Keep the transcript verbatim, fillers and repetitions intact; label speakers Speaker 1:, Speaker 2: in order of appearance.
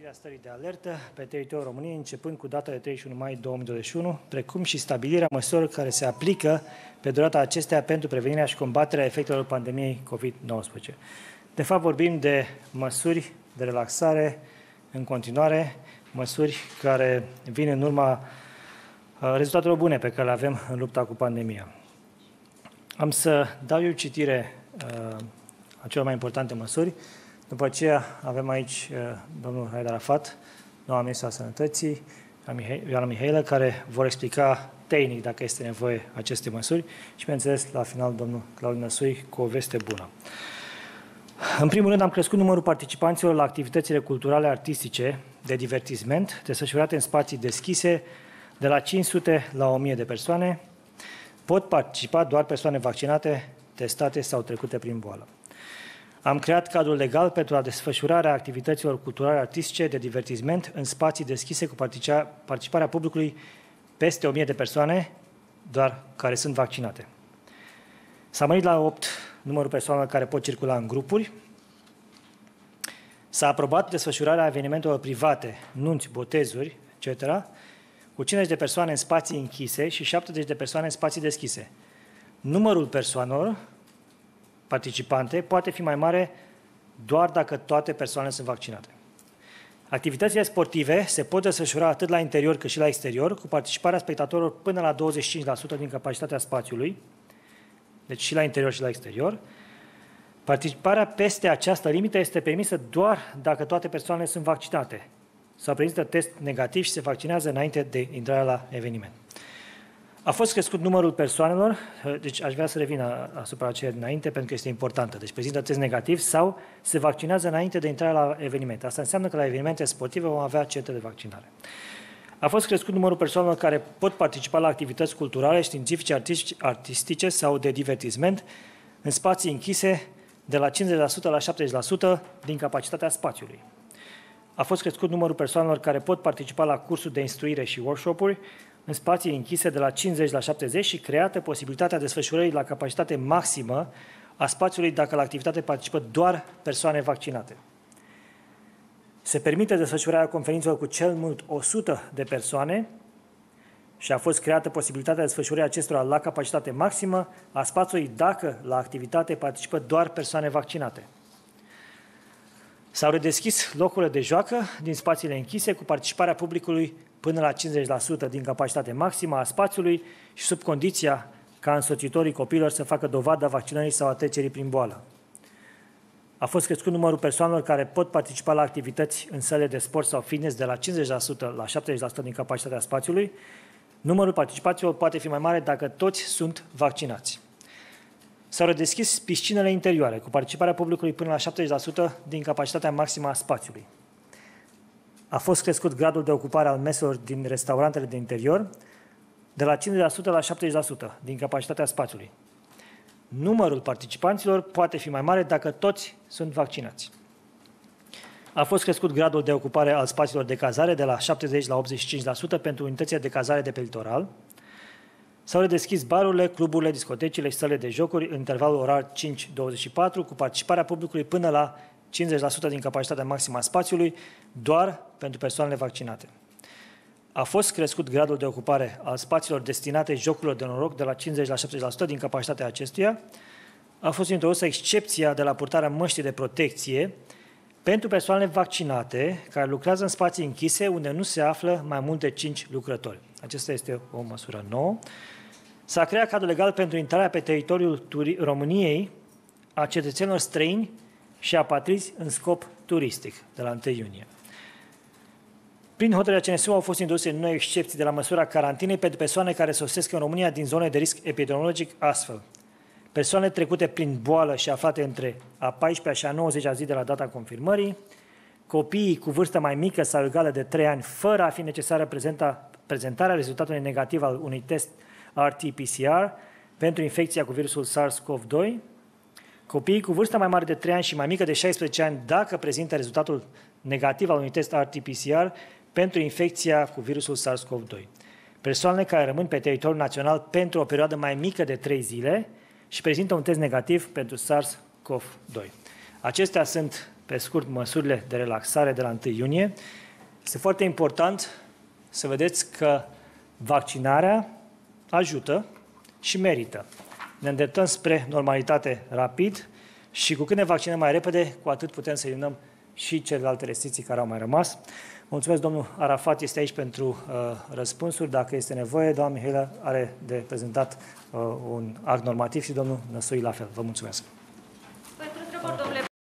Speaker 1: prelungirea stării de alertă pe teritoriul României începând cu data de treizeci și unu mai două mii douăzeci și unu, precum și stabilirea măsurilor care se aplică pe durata acesteia pentru prevenirea și combaterea efectelor pandemiei COVID nouăsprezece. De fapt, vorbim de măsuri de relaxare în continuare, măsuri care vin în urma rezultatelor bune pe care le avem în lupta cu pandemia. Am să dau eu citire uh, a celor mai importante măsuri. După aceea avem aici uh, domnul Raed Arafat, doamna ministru a Sănătății, Ioana Mihailă, care vor explica tehnic dacă este nevoie aceste măsuri și, bineînțeles, la final, domnul Claudiu Năsui cu o veste bună. În primul rând, am crescut numărul participanților la activitățile culturale artistice de divertisment desfășurate în spații deschise de la cinci sute la o mie de persoane. Pot participa doar persoane vaccinate, testate sau trecute prin boală. Am creat cadrul legal pentru a desfășurarea activităților culturale artistice de divertisment în spații deschise cu participarea publicului peste o mie de persoane, doar care sunt vaccinate. S-a mărit la opt numărul persoanelor care pot circula în grupuri. S-a aprobat desfășurarea evenimentelor private, nunți, botezuri, et cetera, cu cincizeci de persoane în spații închise și șaptezeci de persoane în spații deschise. Numărul persoanelor participante poate fi mai mare doar dacă toate persoanele sunt vaccinate. Activitățile sportive se pot desfășura atât la interior cât și la exterior, cu participarea spectatorilor până la douăzeci și cinci la sută din capacitatea spațiului, deci și la interior și la exterior. Participarea peste această limită este permisă doar dacă toate persoanele sunt vaccinate sau prezintă test negativ și se vaccinează înainte de intrarea la eveniment. A fost crescut numărul persoanelor, deci aș vrea să revin asupra aceea dinainte, pentru că este importantă. Deci prezintă test negativ sau se vaccinează înainte de intrarea la eveniment. Asta înseamnă că la evenimente sportive vom avea centre de vaccinare. A fost crescut numărul persoanelor care pot participa la activități culturale, științifice, artistice sau de divertisment în spații închise de la cincizeci la sută la șaptezeci la sută din capacitatea spațiului. A fost crescut numărul persoanelor care pot participa la cursuri de instruire și workshop-uri în spații închise de la cincizeci la șaptezeci și creată posibilitatea desfășurării la capacitate maximă a spațiului dacă la activitate participă doar persoane vaccinate. Se permite desfășurarea conferințelor cu cel mult o sută de persoane și a fost creată posibilitatea desfășurării acestora la capacitate maximă a spațiului dacă la activitate participă doar persoane vaccinate. S-au redeschis locurile de joacă din spațiile închise cu participarea publicului până la cincizeci la sută din capacitate maximă a spațiului și sub condiția ca însoțitorii copiilor să facă dovada vaccinării sau a trecerii prin boală. A fost crescut numărul persoanelor care pot participa la activități în săle de sport sau fitness de la cincizeci la sută la șaptezeci la sută din capacitatea spațiului. Numărul participaților poate fi mai mare dacă toți sunt vaccinați. S-au redeschis piscinele interioare cu participarea publicului până la șaptezeci la sută din capacitatea maximă a spațiului. A fost crescut gradul de ocupare al meselor din restaurantele de interior de la cincizeci la sută la șaptezeci la sută din capacitatea spațiului. Numărul participanților poate fi mai mare dacă toți sunt vaccinați. A fost crescut gradul de ocupare al spațiilor de cazare de la șaptezeci la optzeci și cinci la sută pentru unitățile de cazare de pe litoral. S-au redeschis barurile, cluburile, discotecile și sălile de jocuri în intervalul orar cinci douăzeci și patru cu participarea publicului până la cincizeci la sută din capacitatea maximă a spațiului, doar pentru persoanele vaccinate. A fost crescut gradul de ocupare al spațiilor destinate jocurilor de noroc de la cincizeci la șaptezeci la sută din capacitatea acestuia. A fost introdusă excepția de la purtarea măștii de protecție pentru persoanele vaccinate care lucrează în spații închise unde nu se află mai mult de cinci lucrători. Acesta este o măsură nouă. S-a creat cadrul legal pentru intrarea pe teritoriul României a cetățenilor străini și apatrizi în scop turistic, de la întâi iunie. Prin hotărârea C N S U au fost introduse noi excepții de la măsura carantinei pentru persoane care sosesc în România din zone de risc epidemiologic, astfel. Persoane trecute prin boală și aflate între a paisprezecea și a nouăzecea zi de la data confirmării, copiii cu vârstă mai mică sau egală de trei ani, fără a fi necesară prezenta, prezentarea rezultatului negativ al unui test R T P C R pentru infecția cu virusul SARS-CoV doi, copiii cu vârstă mai mare de trei ani și mai mică de șaisprezece ani dacă prezintă rezultatul negativ al unui test R T P C R pentru infecția cu virusul SARS-CoV doi. Persoanele care rămân pe teritoriul național pentru o perioadă mai mică de trei zile și prezintă un test negativ pentru SARS-CoV doi. Acestea sunt pe scurt, măsurile de relaxare de la întâi iunie. Este foarte important să vedeți că vaccinarea ajută și merită. Ne îndreptăm spre normalitate rapid și cu cât ne vaccinăm mai repede, cu atât putem să eliminăm și celelalte restricții care au mai rămas. Mulțumesc, domnul Arafat este aici pentru uh, răspunsuri. Dacă este nevoie, doamna Mihaela are de prezentat uh, un act normativ și domnul Năsoi la fel. Vă mulțumesc.
Speaker 2: Pentru întrebări, domnule